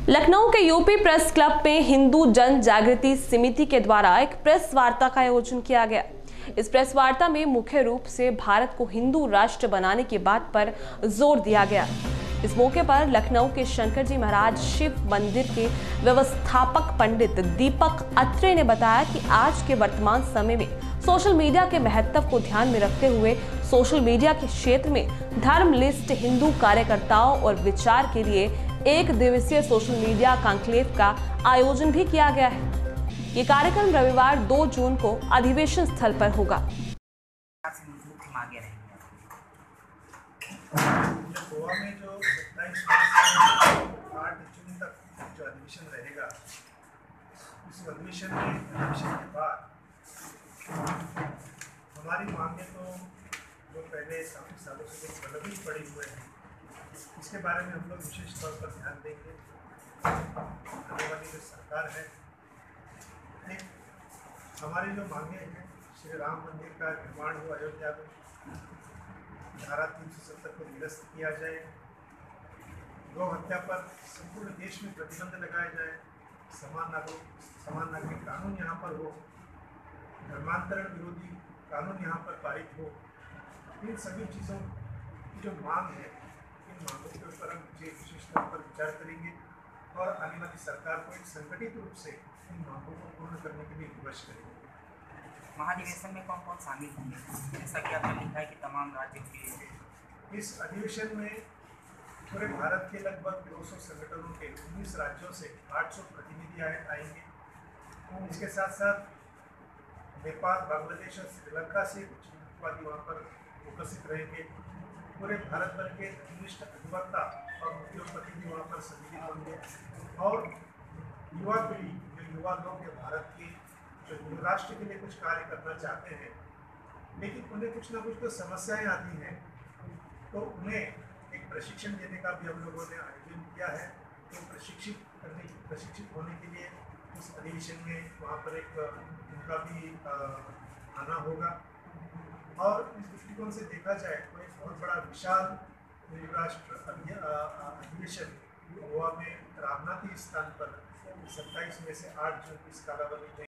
लखनऊ के UP press club में हिंदू जन जागृति समिति के द्वारा एक प्रेस वार्ता का आयोजन किया गया। इस प्रेस वार्ता में मुख्य रूप से भारत को हिंदू राष्ट्र बनाने की बात पर जोर दिया गया। इस मौके पर लखनऊ के शंकर जी महाराज शिव मंदिर के व्यवस्थापक पंडित दीपक अत्रे ने बताया कि आज के वर्तमान समय में सोशल मीडिया के महत्व को ध्यान में रखते हुए सोशल मीडिया के क्षेत्र में धर्म लिस्ट हिंदू कार्यकर्ताओं और विचार के लिए एक दिवसीय सोशल मीडिया कॉन्क्लेव का आयोजन भी किया गया है। ये कार्यक्रम रविवार 2 जून को अधिवेशन स्थल पर होगा। गोवा में जो 27 से 8 जून तक जो अधिवेशन रहेगा, उस अधिवेशन के बाद हमारी मांगें तो जो पहले काफ़ी सालों से प्रलंबित पड़ी हुए हैं, इसके बारे में हम लोग विशेष तौर पर ध्यान देंगे। आने वाली जो सरकार है, एक हमारी जो मांगे हैं, श्री राम मंदिर का निर्माण हो अयोध्या में, धारा 370 को निरस्त किया जाए, गौ हत्या पर संपूर्ण देश में प्रतिबंध लगाया जाए, समान नागरिक कानून यहाँ पर हो, धर्मांतरण विरोधी कानून यहाँ पर पारित हो। इन सभी चीज़ों की जो मांग है, इन मांगों के ऊपर हम विशेष तौर पर विचार करेंगे और आने वाली सरकार को एक संगठित रूप से इन मांगों को पूर्ण करने के लिए विवश करेंगे। महाधिवेशन में कौन कौन शामिल होंगे, जैसा कि आपने लिखा है कि तमाम राज्यों के? इस अधिवेशन में पूरे भारत के लगभग 200 संगठनों के 19 राज्यों से 800 प्रतिनिधि आएंगे। इसके साथ साथ नेपाल, बांग्लादेश और श्रीलंका से कुछ हिंदुत्ववादी वहाँ पर उपस्थित रहेंगे। पूरे भारत भर के वरिष्ठ अधिवक्ता और उद्योगपति भी वहाँ पर सम्मिलित होंगे और युवा पीढ़ी, जो युवा लोग हैं भारत की, जो राष्ट्र के लिए कुछ कार्य करना चाहते हैं, लेकिन उन्हें कुछ ना कुछ तो समस्याएं आती हैं, तो उन्हें एक प्रशिक्षण देने का भी हम लोगों ने आयोजन किया है। तो प्रशिक्षित होने के लिए उस अधिवेशन में वहाँ पर एक उनका भी आना होगा। और इस दृष्टिकोण से देखा जाए तो एक बहुत बड़ा विशाल राष्ट्र अधिवेशन गोवा में रामनाथी स्थान पर 27 में से 8 जून इस कालावधि में